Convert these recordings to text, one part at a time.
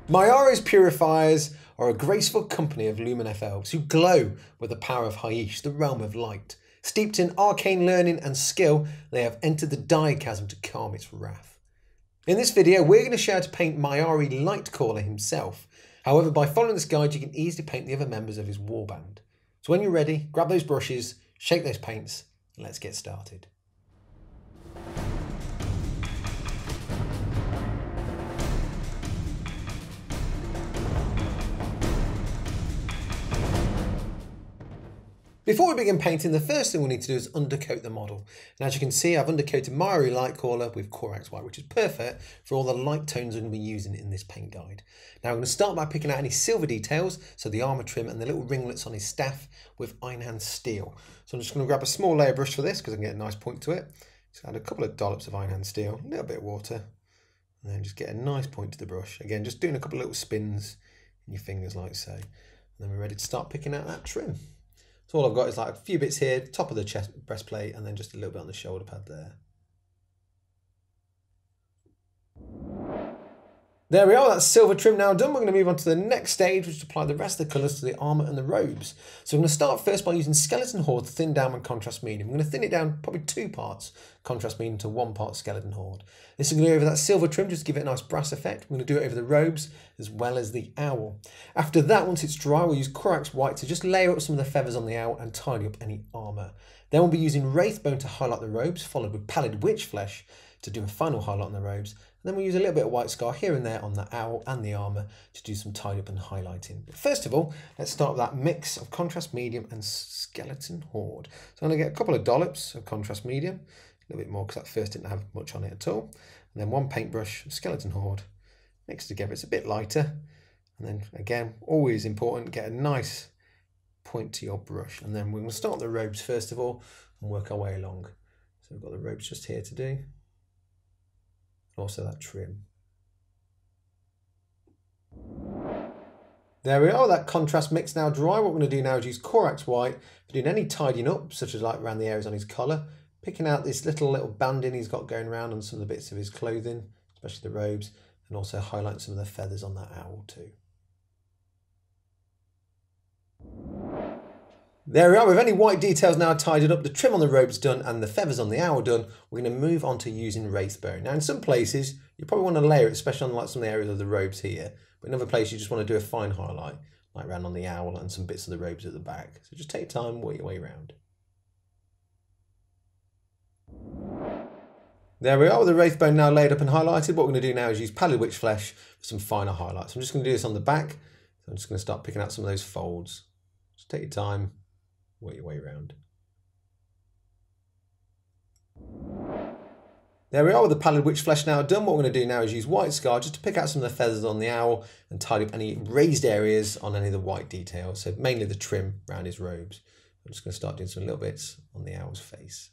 Myari's Purifiers are a graceful company of lumineth elves who glow with the power of Haish, the realm of light. Steeped in arcane learning and skill, they have entered the Direchasm to calm its wrath. In this video, we're going to show how to paint Myari Lightcaller himself. However, by following this guide, you can easily paint the other members of his warband. So when you're ready, grab those brushes, shake those paints, and let's get started. Before we begin painting, the first thing we need to do is undercoat the model. And as you can see, I've undercoated Myari Lightcaller with Corax White, which is perfect for all the light tones I'm going to be using in this paint guide. Now I'm going to start by picking out any silver details, so the armour trim and the little ringlets on his staff with Einhand steel. So I'm just going to grab a small layer brush for this because I can get a nice point to it. Just add a couple of dollops of Einhand steel, a little bit of water, and then just get a nice point to the brush. Again, just doing a couple of little spins in your fingers like so. And then we're ready to start picking out that trim. So all I've got is like a few bits here, top of the chest breastplate, and then just a little bit on the shoulder pad there. There we are, that's silver trim now done. We're going to move on to the next stage, which is to apply the rest of the colours to the armour and the robes. So I'm going to start first by using Skeleton Horde to thin down and contrast medium. I'm going to thin it down probably 2 parts contrast medium to 1 part Skeleton Horde. This is going to go over that silver trim just to give it a nice brass effect. We're going to do it over the robes as well as the owl. After that, once it's dry, we'll use Corax White to just layer up some of the feathers on the owl and tidy up any armour. Then we'll be using Wraithbone to highlight the robes, followed with Pallid Witch Flesh to do a final highlight on the robes. And then we'll use a little bit of White Scar here and there on the owl and the armour to do some tidy up and highlighting. But first of all, let's start with that mix of contrast medium and Skeleton Horde. So I'm going to get a couple of dollops of contrast medium, a little bit more because that first didn't have much on it at all. And then 1 paintbrush of Skeleton Horde mixed together. It's a bit lighter. And then again, always important, get a nice point to your brush. And then we're going to start the robes first of all and work our way along. So we've got the robes just here to do. Also that trim. There we are, that contrast mix now dry. What we're going to do now is use Corax White for doing any tidying up, such as like around the areas on his collar, picking out this little banding he's got going around on some of the bits of his clothing, especially the robes, and also highlighting some of the feathers on that owl too. There we are, with any white details now tidied up, the trim on the robe's done and the feathers on the owl done, we're going to move on to using Wraithbone. Now in some places, you probably want to layer it, especially on like some of the areas of the robes here, but in other places you just want to do a fine highlight, like around on the owl and some bits of the robes at the back. So just take your time, work your way around. There we are, with the Wraithbone now laid up and highlighted. What we're going to do now is use Pallid Witch Flesh for some finer highlights. I'm just going to do this on the back, so I'm just going to start picking out some of those folds. Just take your time. Work your way around. There we are, with the Pallid Witch Flesh now done. What we're going to do now is use White Scar just to pick out some of the feathers on the owl and tidy up any raised areas on any of the white details, so mainly the trim around his robes. I'm just going to start doing some little bits on the owl's face.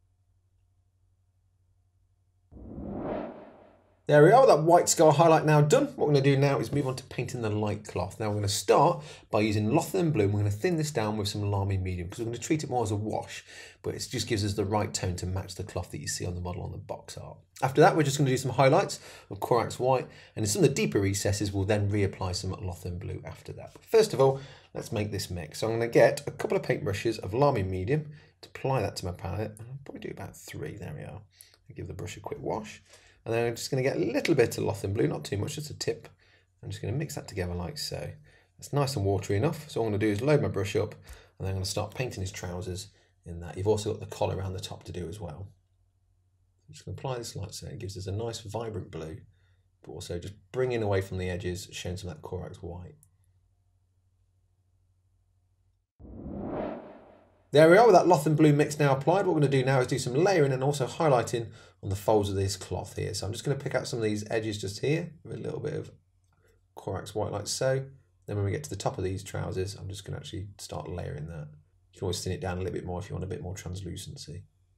There we are, with that White Scar highlight now done. What we're going to do now is move on to painting the light cloth. Now we're going to start by using Lothian Blue. We're going to thin this down with some Lamy Medium because we're going to treat it more as a wash, but it just gives us the right tone to match the cloth that you see on the model on the box art. After that, we're just going to do some highlights of Corax White, and in some of the deeper recesses, we'll then reapply some Lothian Blue after that. But first of all, let's make this mix. So I'm going to get a couple of paintbrushes of Lamy Medium to apply that to my palette. I'll probably do about 3. There we are. I'll give the brush a quick wash. And then I'm just going to get a little bit of Lothian Blue, not too much, just a tip. I'm just going to mix that together like so. It's nice and watery enough. So what I'm going to do is load my brush up, and then I'm going to start painting his trousers in that. You've also got the collar around the top to do as well. I'm just going to apply this like so. It gives us a nice vibrant blue, but also just bringing away from the edges, showing some of that Corax White. There we are, with that Lothian Blue mix now applied. What we're going to do now is do some layering and also highlighting on the folds of this cloth here. So I'm just going to pick out some of these edges just here with a little bit of Corax White like so. Then when we get to the top of these trousers, I'm just going to actually start layering that. You can always thin it down a little bit more if you want a bit more translucency.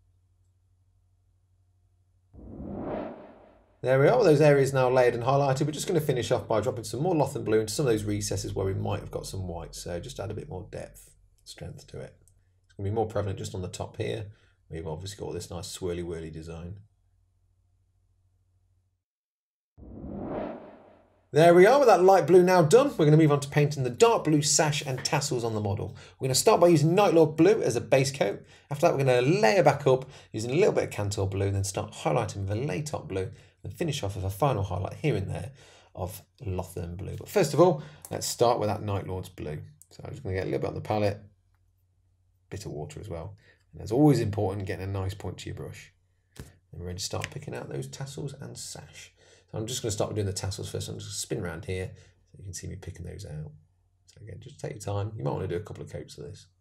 There we are, with those areas now layered and highlighted. We're just going to finish off by dropping some more Lothian Blue into some of those recesses where we might have got some white. So just add a bit more depth, strength to it. It's going to be more prevalent just on the top here. We've obviously got all this nice swirly whirly design. There we are with that light blue now done. We're going to move on to painting the dark blue sash and tassels on the model. We're going to start by using Night Lord blue as a base coat. After that, we're going to layer back up using a little bit of Cantor blue, then start highlighting with a Latop blue, and finish off with a final highlight here and there of Lothern blue. But first of all, let's start with that Night Lord's blue. So I'm just going to get a little bit on the palette, bit of water as well. And it's always important getting a nice point to your brush. And we're ready to start picking out those tassels and sash. So I'm just going to start doing the tassels first. I'm just going to spin around here so you can see me picking those out. So again, just take your time. You might want to do a couple of coats of this.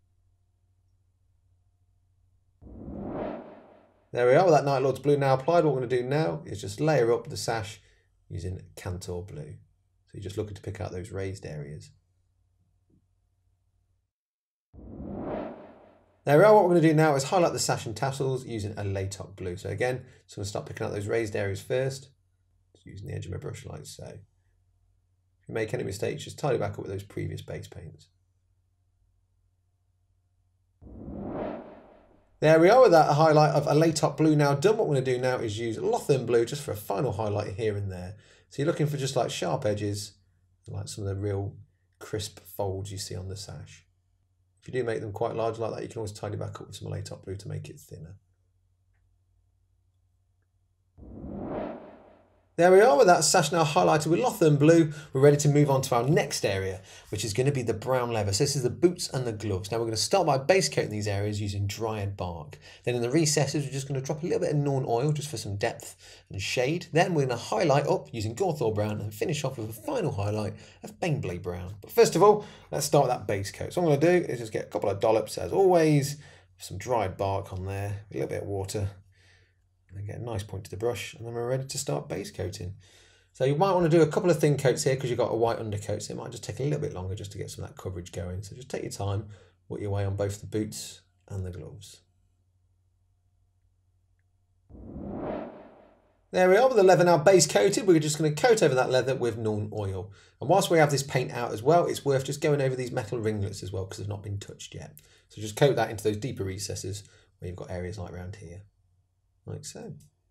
There we are with that Night Lord's blue now applied. What we're going to do now is just layer up the sash using Cantor blue. So you're just looking to pick out those raised areas. There we are. What we're going to do now is highlight the sash and tassels using a Latop blue. So again, just going to start picking out those raised areas first, just using the edge of my brush like so. If you make any mistakes, just tidy back up with those previous base paints. There we are with that highlight of a Latop blue now done. What we're going to do now is use Lothern blue just for a final highlight here and there. So you're looking for just like sharp edges, like some of the real crisp folds you see on the sash. If you do make them quite large like that, you can always tidy back up with some Latop blue to make it thinner. There we are with that sash now highlighted with Lothern blue. We're ready to move on to our next area, which is going to be the brown leather. So this is the boots and the gloves. Now we're going to start by base coating these areas using Dryad bark. Then in the recesses, we're just going to drop a little bit of Norn oil just for some depth and shade. Then we're going to highlight up using Gawthor brown and finish off with a final highlight of Baneblade brown. But first of all, let's start with that base coat. So what I'm going to do is just get a couple of dollops, as always, some Dryad bark on there, a little bit of water. And get a nice point to the brush, and then we're ready to start base coating. So you might want to do a couple of thin coats here because you've got a white undercoat, so it might just take a little bit longer just to get some of that coverage going. So just take your time, work your way on both the boots and the gloves. There we are with the leather now base coated. We're just going to coat over that leather with Norn oil. And whilst we have this paint out as well, it's worth just going over these metal ringlets as well because they've not been touched yet. So just coat that into those deeper recesses where you've got areas like around here. Like so.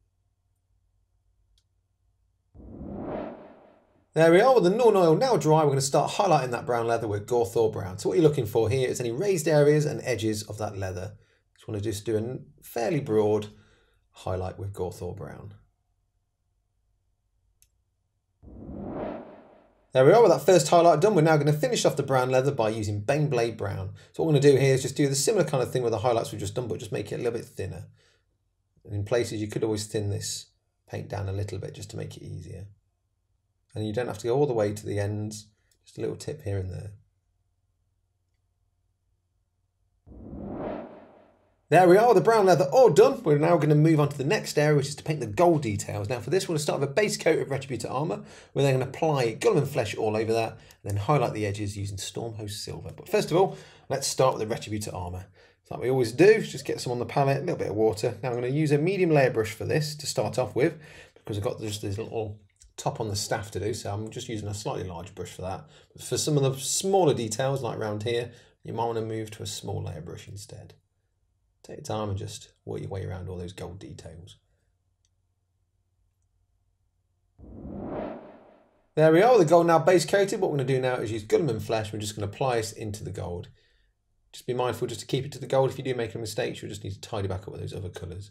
There we are with the Norn oil now dry. We're going to start highlighting that brown leather with Gawthor brown. So what you're looking for here is any raised areas and edges of that leather. Just want to just do a fairly broad highlight with Gawthor brown. There we are with that first highlight done. We're now going to finish off the brown leather by using Baneblade brown. So what we're going to do here is just do the similar kind of thing with the highlights we've just done, but just make it a little bit thinner. And in places you could always thin this paint down a little bit just to make it easier. And you don't have to go all the way to the ends, just a little tip here and there. There we are with the brown leather all done. We're now going to move on to the next area, which is to paint the gold details. Now for this, we're going to start with a base coat of Retributor armour. We're then going to apply Guilliman flesh all over that, and then highlight the edges using Stormhost silver. But first of all, let's start with the Retributor armour. So like we always do, just get some on the palette, a little bit of water. Now I'm going to use a medium layer brush for this to start off with, because I've got just this little top on the staff to do, so I'm just using a slightly large brush for that. But for some of the smaller details, like around here, you might want to move to a small layer brush instead. Take your time and just work your way around all those gold details. There we are with the gold now base coated. What we're going to do now is use Guilliman flesh. We're just going to apply this into the gold. Just be mindful just to keep it to the gold. If you do make a mistake, you'll just need to tidy back up with those other colours.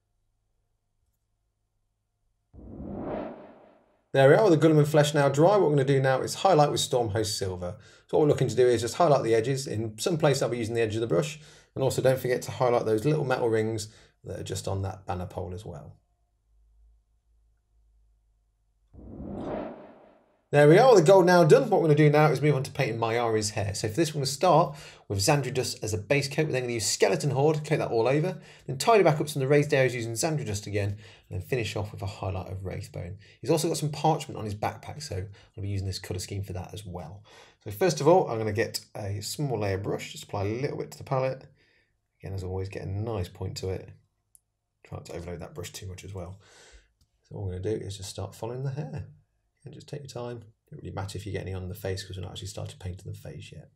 There we are with the Guilliman flesh now dry. What we're going to do now is highlight with Stormhost silver. So what we're looking to do is just highlight the edges. In some place I'll be using the edge of the brush. And also don't forget to highlight those little metal rings that are just on that banner pole as well. There we are, with the gold now done. What we're going to do now is move on to painting Myari's hair. So for this, we're going to start with Xandri Dust as a base coat. We're then going to use Skeleton Horde, coat that all over. Then tidy back up some of the raised areas using Xandri Dust again. And then finish off with a highlight of Wraithbone. He's also got some parchment on his backpack, so I'll be using this colour scheme for that as well. So first of all, I'm going to get a small layer brush, just apply a little bit to the palette. Again, as always, get a nice point to it. Try not to overload that brush too much as well. So what we're going to do is just start following the hair. And just take your time. It doesn't really matter if you get any on the face because we're not actually started painting the face yet.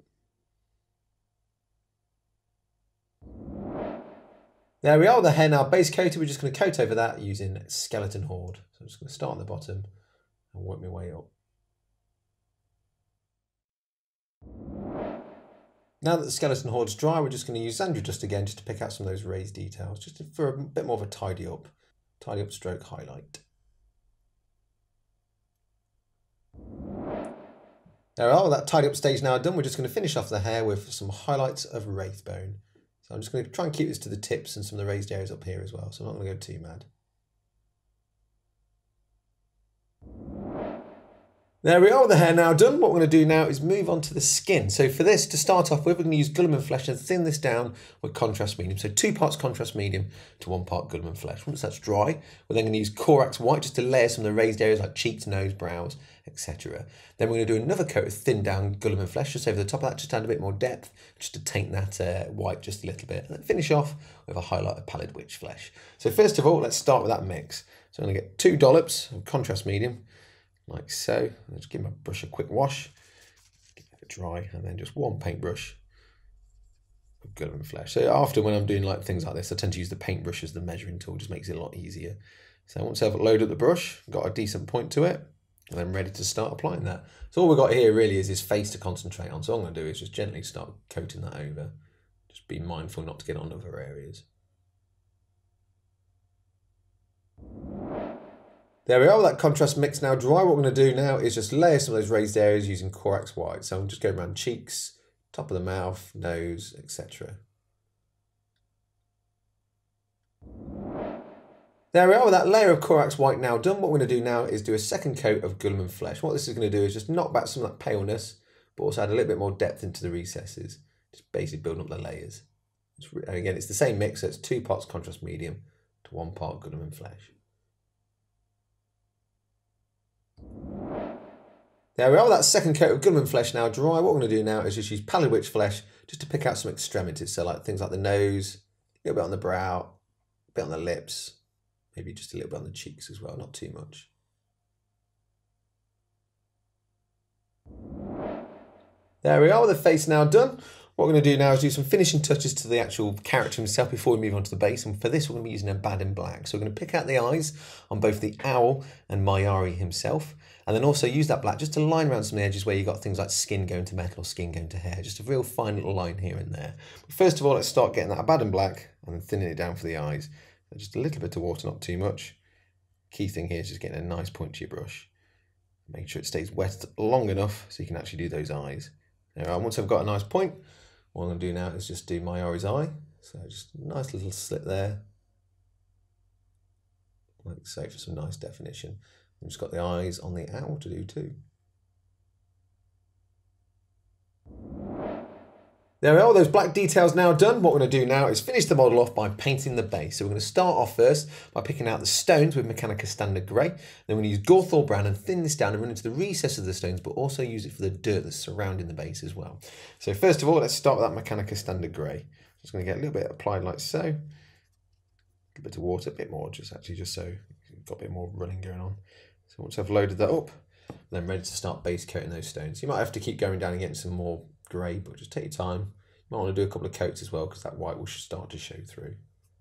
There we are, with the hair now base coated. We're just going to coat over that using Skeleton Horde. So I'm just going to start on the bottom and work my way up. Now that the skeleton hoard's dry, we're just going to use Xandri Dust again just to pick out some of those raised details, just for a bit more of a tidy up stroke highlight. There we are, with that tidy up stage now done, we're just going to finish off the hair with some highlights of wraith bone. So I'm just going to try and keep this to the tips and some of the raised areas up here as well, so I'm not going to go too mad. There we are with the hair now done. What we're going to do now is move on to the skin. So for this, to start off with, we're going to use Guilliman flesh and thin this down with contrast medium. So 2 parts contrast medium to 1 part Guilliman flesh. Once that's dry, we're then going to use Corax white just to layer some of the raised areas like cheeks, nose, brows, etc. Then we're going to do another coat of thin down Guilliman flesh just over the top of that, just to add a bit more depth, just to taint that white just a little bit. And then finish off with a highlight of pallid witch flesh. So first of all, let's start with that mix. So I'm going to get 2 dollops of contrast medium, like so. I'll just give my brush a quick wash, get it dry, and then just 1 paintbrush of Guilliman flesh. So often when I'm doing like things like this, I tend to use the paintbrush as the measuring tool, just makes it a lot easier. So once I've loaded the brush, got a decent point to it, and I'm ready to start applying that. So all we've got here really is his face to concentrate on. So all I'm going to do is just gently start coating that over. Just be mindful not to get on other areas. There we are with that contrast mix now dry. What we're going to do now is just layer some of those raised areas using Corax white. So I'm just going around cheeks, top of the mouth, nose, etc. There we are with that layer of Corax white now done. What we're going to do now is do a second coat of Guilliman flesh. What this is going to do is just knock back some of that paleness, but also add a little bit more depth into the recesses. Just basically building up the layers. And again, it's the same mix, so it's 2 parts contrast medium to 1 part Guilliman flesh. There we are with that second coat of Guilliman flesh now dry. What we're going to do now is just use pallid witch flesh just to pick out some extremities. So like things like the nose, a little bit on the brow, a bit on the lips, maybe just a little bit on the cheeks as well, not too much. There we are with the face now done. What we're going to do now is do some finishing touches to the actual character himself before we move on to the base. And for this, we're going to be using a Abaddon black. So we're going to pick out the eyes on both the owl and Myari himself. And then also use that black just to line around some of the edges where you've got things like skin going to metal or skin going to hair. Just a real fine little line here and there. But first of all, let's start getting that Abaddon black and then thinning it down for the eyes. So just a little bit of water, not too much. Key thing here is just getting a nice point to your brush. Make sure it stays wet long enough so you can actually do those eyes. Now, once I've got a nice point, what I'm going to do now is just do Myari's eye. So just a nice little slit there. Like so, for some nice definition. I've just got the eyes on the owl to do too. There we are, those black details now done. What we're going to do now is finish the model off by painting the base. So we're going to start off first by picking out the stones with Mechanica Standard Grey. Then we're going to use Gawthor Brown and thin this down and run into the recess of the stones, but also use it for the dirt that's surrounding the base as well. So first of all, let's start with that Mechanica Standard Grey. Just going to get a little bit applied like so. A little bit of water, a bit more, just so you've got a bit more running going on. So once I've loaded that up, I'm then ready to start base coating those stones. You might have to keep going down and getting some more grey, but just take your time. You might want to do a couple of coats as well because that white will start to show through.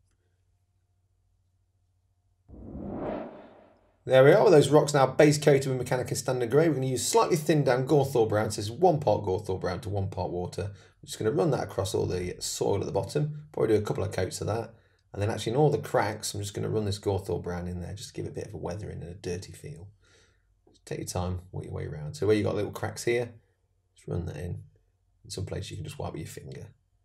There we are with those rocks now base coated with Mechanica Standard Grey. We're going to use slightly thinned down Gawthor Brown. So this is 1 part Gawthor Brown to 1 part water. I'm just going to run that across all the soil at the bottom. Probably do a couple of coats of that. And then actually in all the cracks, I'm just going to run this Gawthor Brown in there just to give it a bit of a weathering and a dirty feel. Just take your time, work your way around. So where you've got little cracks here, just run that in. In some places you can just wipe with your finger.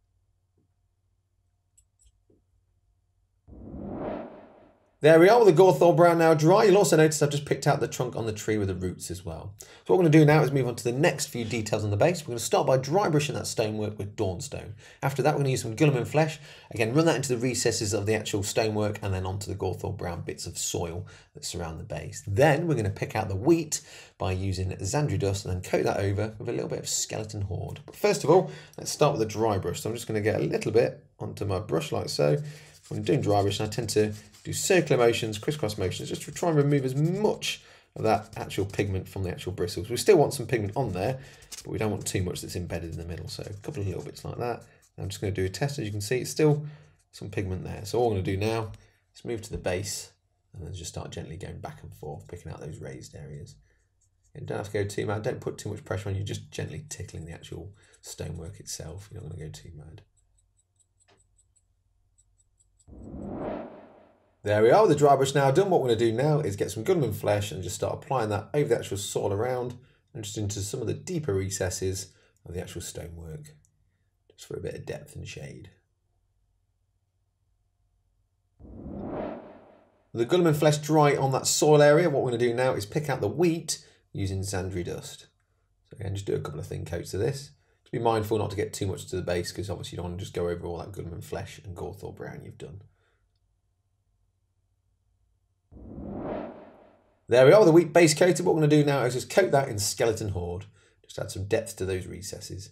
There we are with the Gawthor Brown now dry. You'll also notice I've just picked out the trunk on the tree with the roots as well. So what we're going to do now is move on to the next few details on the base. We're going to start by dry brushing that stonework with Dawnstone. After that, we're going to use some Guilliman flesh. Again, run that into the recesses of the actual stonework and then onto the Gawthor Brown bits of soil that surround the base. Then we're going to pick out the wheat by using Xandri Dust and then coat that over with a little bit of skeleton hoard. But first of all, let's start with a dry brush. So I'm just going to get a little bit onto my brush like so. When I'm doing dry brush, I tend to do circular motions, crisscross motions, just to try and remove as much of that actual pigment from the actual bristles. We still want some pigment on there, but we don't want too much that's embedded in the middle. So a couple of little bits like that. I'm just going to do a test. As you can see, it's still some pigment there. So all I'm going to do now is move to the base and then just start gently going back and forth, picking out those raised areas. You don't have to go too mad. Don't put too much pressure on. You're just gently tickling the actual stonework itself. You're not going to go too mad. There we are, with the dry brush now done. What we're going to do now is get some gunman flesh and just start applying that over the actual soil around and just into some of the deeper recesses of the actual stonework, just for a bit of depth and shade. With the gunman flesh dry on that soil area, what we're going to do now is pick out the wheat using Zandri dust. So again, just do a couple of thin coats of this. Just be mindful not to get too much to the base, because obviously you don't want to just go over all that gunman flesh and Gorthor brown you've done. There we are with the wheat base coated. What we're going to do now is just coat that in skeleton horde. Just add some depth to those recesses.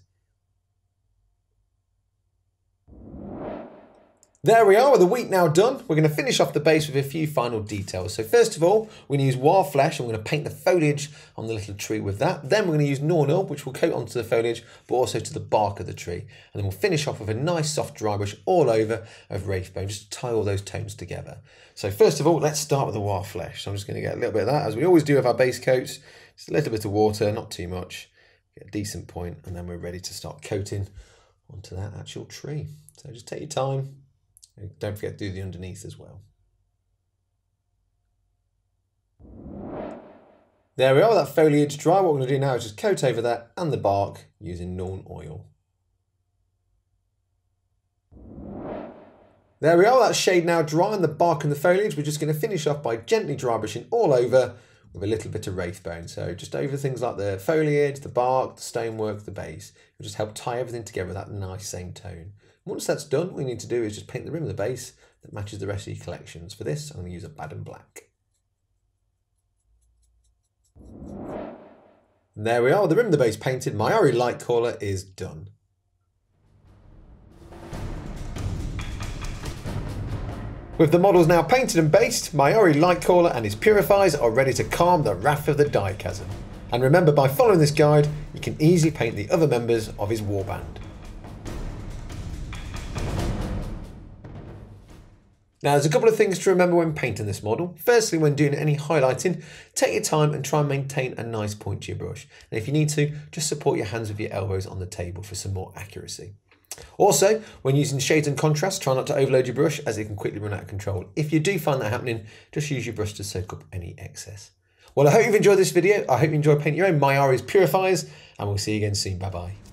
There we are with the wheat now done. We're going to finish off the base with a few final details. So first of all, we're going to use wild flesh and we're going to paint the foliage on the little tree with that. Then we're going to use Nornil, which will coat onto the foliage, but also to the bark of the tree. And then we'll finish off with a nice soft dry brush all over of Wraithbone, just to tie all those tones together. So first of all, let's start with the wild flesh. So I'm just going to get a little bit of that, as we always do with our base coats. Just a little bit of water, not too much. Get a decent point, and then we're ready to start coating onto that actual tree. So just take your time. And don't forget to do the underneath as well. There we are, that foliage dry. What we're going to do now is just coat over that and the bark using Norn oil. There we are, that shade now dry and the bark and the foliage. We're just going to finish off by gently dry brushing all over with a little bit of Wraithbone. So just over things like the foliage, the bark, the stonework, the base. It'll just help tie everything together with that nice same tone. Once that's done, what we need to do is just paint the rim of the base that matches the rest of your collections. For this, I'm going to use a Baden Black. And there we are, the rim of the base painted. Myari Lightcaller is done. With the models now painted and based, Myari Lightcaller and his Purifiers are ready to calm the wrath of the Direchasm. And remember, by following this guide, you can easily paint the other members of his warband. Now, there's a couple of things to remember when painting this model. Firstly, when doing any highlighting, take your time and try and maintain a nice point to your brush. And if you need to, just support your hands with your elbows on the table for some more accuracy. Also, when using shades and contrast, try not to overload your brush, as it can quickly run out of control. If you do find that happening, just use your brush to soak up any excess. Well, I hope you've enjoyed this video. I hope you enjoy painting your own Myari's Purifiers, and we'll see you again soon. Bye-bye.